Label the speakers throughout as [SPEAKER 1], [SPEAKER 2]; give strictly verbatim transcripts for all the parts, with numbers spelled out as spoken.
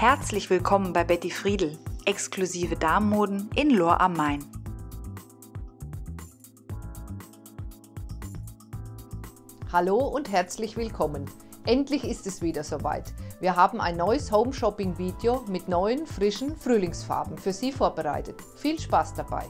[SPEAKER 1] Herzlich willkommen bei Betty Friedl, exklusive Damenmoden in Lohr am Main.
[SPEAKER 2] Hallo und herzlich willkommen. Endlich ist es wieder soweit. Wir haben ein neues Home-Shopping-Video mit neuen, frischen Frühlingsfarben für Sie vorbereitet. Viel Spaß dabei!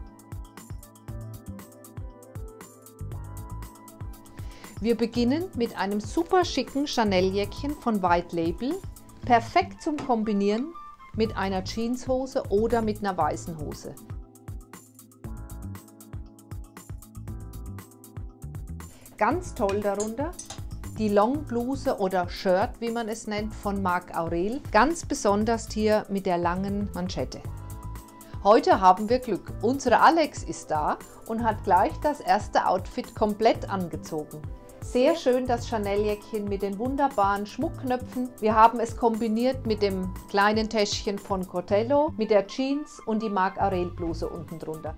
[SPEAKER 2] Wir beginnen mit einem super schicken Chanel-Jäckchen von White Label, perfekt zum Kombinieren mit einer Jeanshose oder mit einer weißen Hose. Ganz toll darunter die Longbluse oder Shirt, wie man es nennt, von Marc Aurel, ganz besonders hier mit der langen Manschette. Heute haben wir Glück, unsere Alex ist da und hat gleich das erste Outfit komplett angezogen. Sehr schön das Chanel-Jäckchen mit den wunderbaren Schmuckknöpfen. Wir haben es kombiniert mit dem kleinen Täschchen von Cortello, mit der Jeans und die Marc Aurel Bluse unten drunter.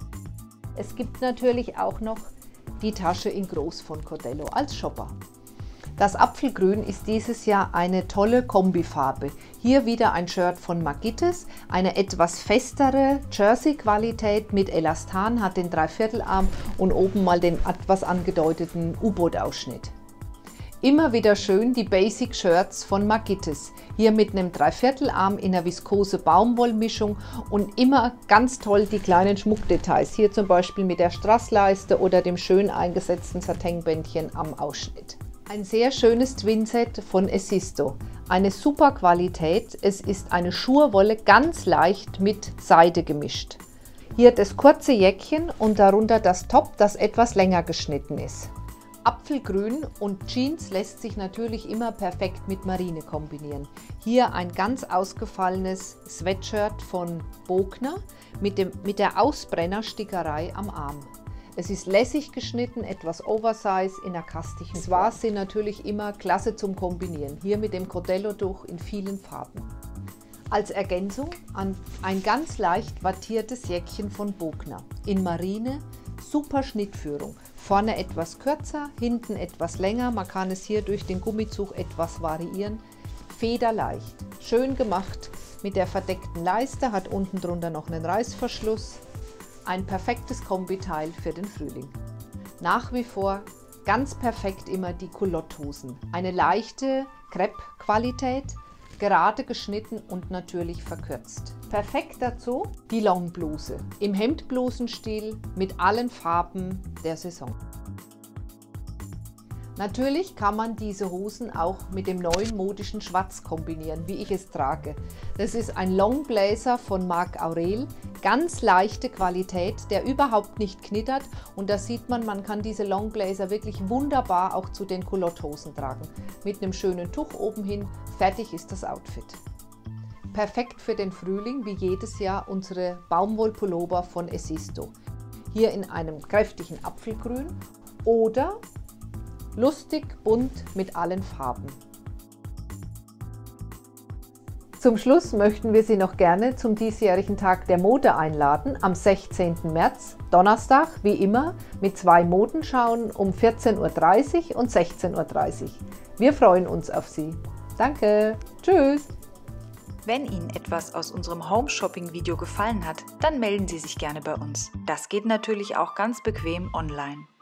[SPEAKER 2] Es gibt natürlich auch noch die Tasche in Groß von Cortello als Shopper. Das Apfelgrün ist dieses Jahr eine tolle Kombifarbe. Hier wieder ein Shirt von Magittes, eine etwas festere Jersey-Qualität mit Elastan, hat den Dreiviertelarm und oben mal den etwas angedeuteten U-Boot-Ausschnitt. Immer wieder schön die Basic Shirts von Magittes, hier mit einem Dreiviertelarm in einer viskose Baumwollmischung und immer ganz toll die kleinen Schmuckdetails, hier zum Beispiel mit der Strassleiste oder dem schön eingesetzten Satinbändchen am Ausschnitt. Ein sehr schönes Twinset von Esisto, eine super Qualität, es ist eine Schurwolle ganz leicht mit Seide gemischt. Hier das kurze Jäckchen und darunter das Top, das etwas länger geschnitten ist. Apfelgrün und Jeans lässt sich natürlich immer perfekt mit Marine kombinieren. Hier ein ganz ausgefallenes Sweatshirt von Bogner mit, dem, mit der Ausbrennerstickerei am Arm. Es ist lässig geschnitten, etwas Oversize in einer kastigen Form. Accessoires sind natürlich immer klasse zum Kombinieren, hier mit dem Cortello-Tuch in vielen Farben. Als Ergänzung an ein ganz leicht wattiertes Jäckchen von Bogner in Marine, super Schnittführung. Vorne etwas kürzer, hinten etwas länger, man kann es hier durch den Gummizug etwas variieren. Federleicht, schön gemacht mit der verdeckten Leiste, hat unten drunter noch einen Reißverschluss. Ein perfektes Kombiteil für den Frühling. Nach wie vor ganz perfekt immer die Culotte-Hosen. Eine leichte Crepe-Qualität, gerade geschnitten und natürlich verkürzt. Perfekt dazu die Longbluse im Hemdblusenstil mit allen Farben der Saison. Natürlich kann man diese Hosen auch mit dem neuen modischen Schwarz kombinieren, wie ich es trage. Das ist ein Longblazer von Marc Aurel, ganz leichte Qualität, der überhaupt nicht knittert und da sieht man, man kann diese Longblazer wirklich wunderbar auch zu den Culotte-Hosen tragen. Mit einem schönen Tuch oben hin, fertig ist das Outfit. Perfekt für den Frühling, wie jedes Jahr unsere Baumwollpullover von Esisto. Hier in einem kräftigen Apfelgrün oder lustig, bunt mit allen Farben. Zum Schluss möchten wir Sie noch gerne zum diesjährigen Tag der Mode einladen, am sechzehnten März, Donnerstag, wie immer, mit zwei Modenschauen um vierzehn Uhr dreißig und sechzehn Uhr dreißig. Wir freuen uns auf Sie. Danke, tschüss!
[SPEAKER 1] Wenn Ihnen etwas aus unserem Home-Shopping-Video gefallen hat, dann melden Sie sich gerne bei uns. Das geht natürlich auch ganz bequem online.